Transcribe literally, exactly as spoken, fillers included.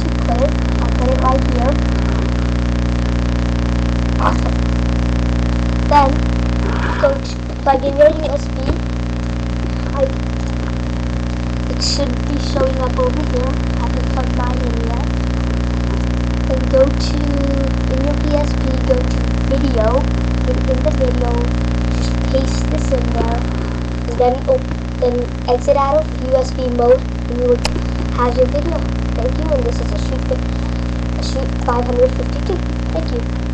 to put it, I'll put it right here. Awesome. Then go to plug in your U S B. I, it should be showing up over here. I haven't plugged mine in yet. Then go to, in your P S P, go to video. In, in the video, just paste this in there. And then, oh, then exit out of U S B mode, and you would have your video. Thank you, and this is a Shoot, a Shoot five fifty-two. Thank you.